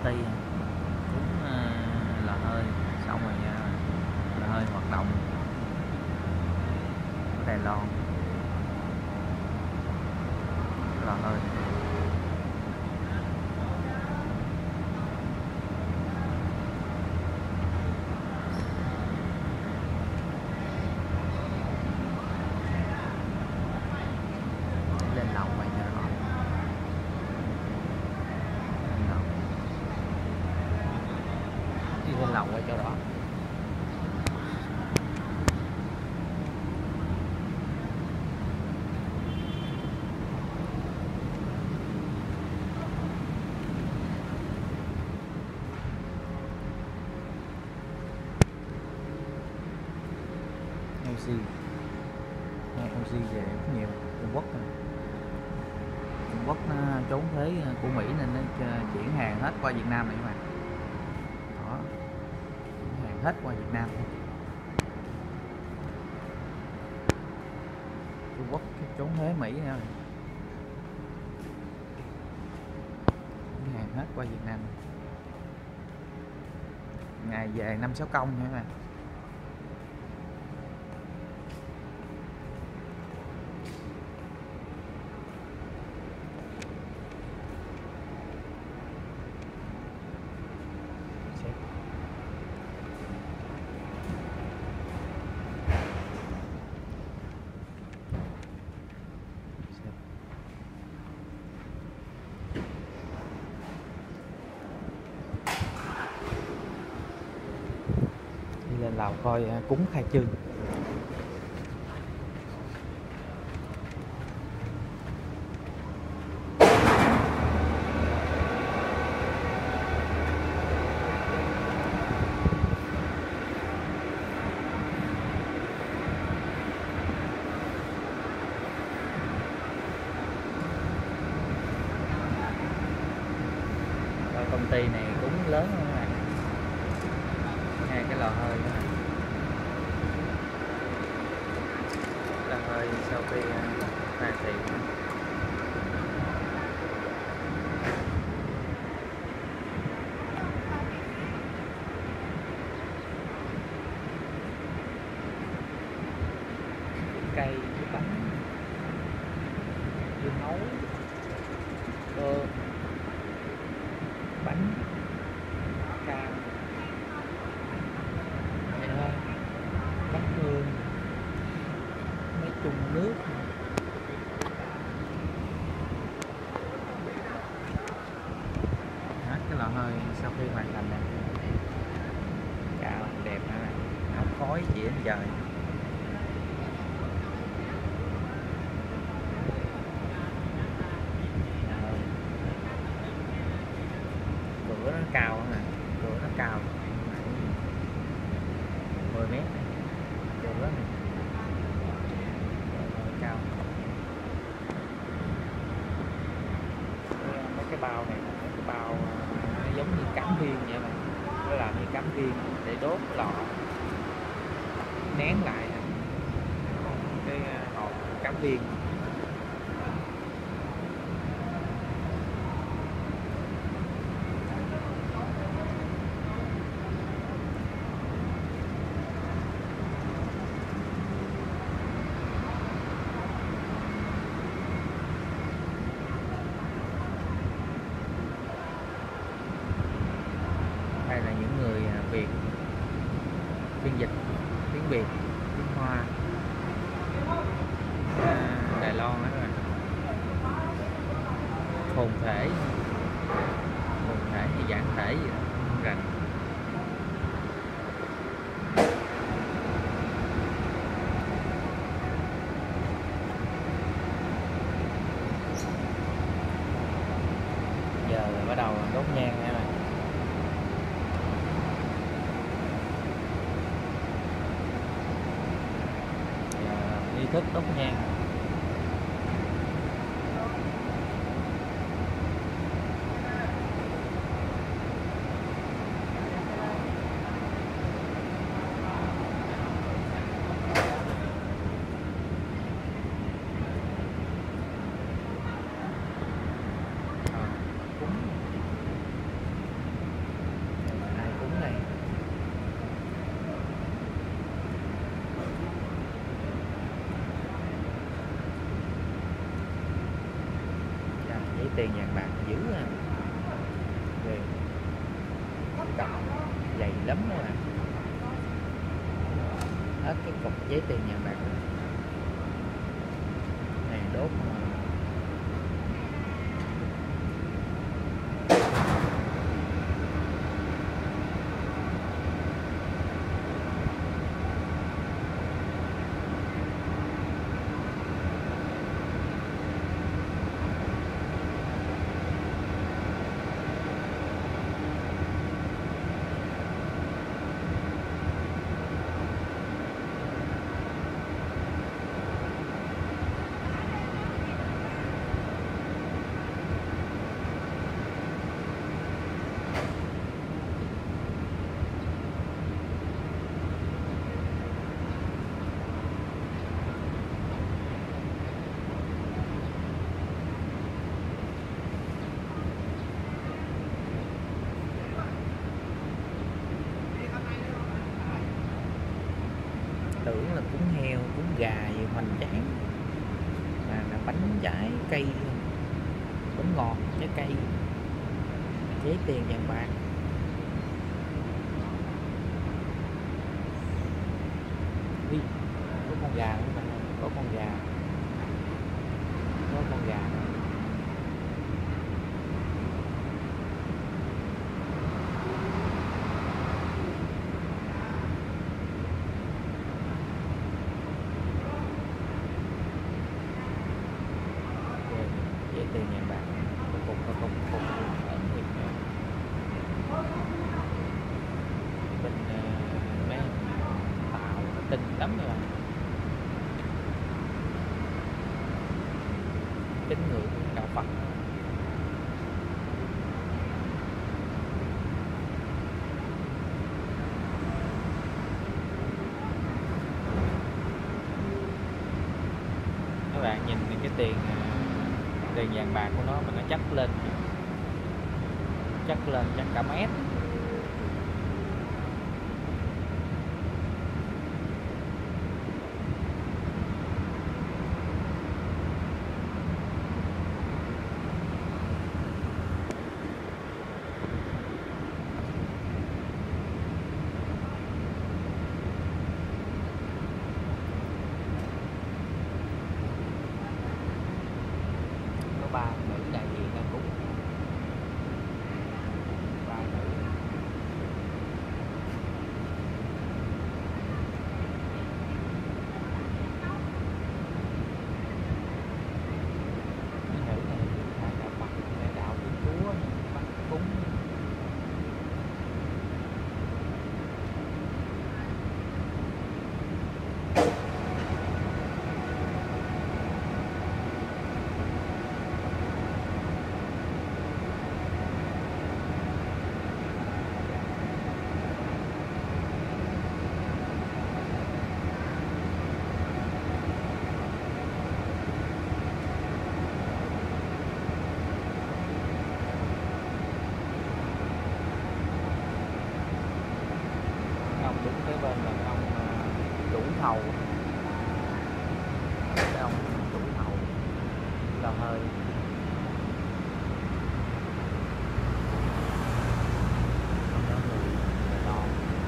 ty cũng lò hơi xong rồi lò hơi hoạt động ở Đài Loan. Lò hơi lên lầu quay cho rõ. Đi lên lầu quay cho rõ. LG về rất nhiều Trung Quốc rồi. Trung Quốc nó trốn thuế của Mỹ nên nó chuyển hàng hết qua Việt Nam này các bạn. Đó, chuyển hàng hết qua Việt Nam. Trung Quốc trốn thuế Mỹ nữa rồi. Chuyển hàng hết qua Việt Nam. Ngày về 5-6 công nha các bạn. Lên lầu coi cúng khai trương. Công ty này cũng lớn không các bạn, hai cái lò hơi đó. Lò hơi sau khi hoàn thiện cây với bánh, dưa hấu, cơm, bánh, cam, vậy thôi, bánh hương, mấy chung nước. Hết cái lò hơi sau khi hoàn thành này, cạo đẹp ha, áo khói chỉ đến trời. Cửa nó cao nè, cửa nó cao 10 mét, cửa này cao. Mấy cái bao này, mấy cái bao nó giống như cắm viên vậy mà, nó làm như cắm viên để đốt lò, nén lại cái hộp cắm viên. Đây là những người Việt phiên dịch tiếng Việt, tiếng Hoa, Đài Loan đó các bạn. Hồn thể hay giản thể gì đó, không rành. Giờ là bắt đầu đốt nhang nha bạn. Nghi thức đốt nhang. tiền vàng bạc dữ à. Về cọc dày lắm đó mà, hết cái cục giấy tiền vàng bạc này đốt mà. Tưởng là cúng heo, cúng gà gì hoành tráng mà là bánh trái cây, bánh ngọt, trái cây, giấy tiền vàng bạc. Đi, có con gà nữa bạn ơi, có con gà, có con gà nữa. Giấy tiền vàng bạc có cục ở bên mấy tàu nó tinh lắm rồi, tín ngưỡng đạo Phật. Các bạn nhìn cái tiền vàng bạc của nó mà nó chắc lên chắc cả mét. Ba nữ đại diện ra cúng, ba nữ. Cái nữ này là đạo Phật, là đạo Thiên Chúa, bắt cúng. Ông đứng kế bên là ông chủ hầu, cái ông chủ hầu là hơi ông đó người là to.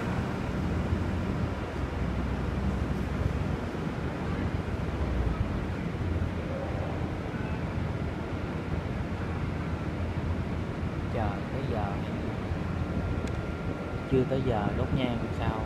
Chờ tới giờ chưa tới giờ đốt nhang sao?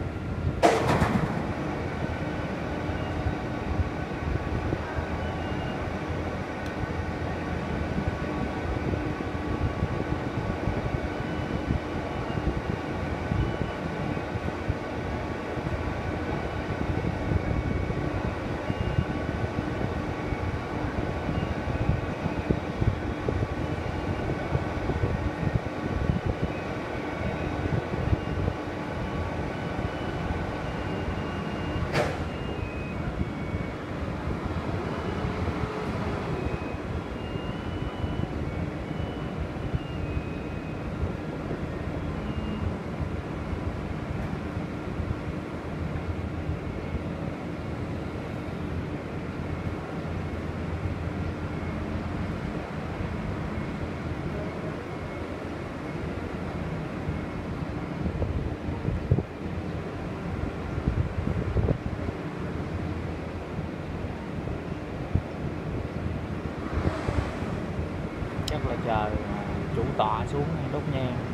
xuống đốt nhang.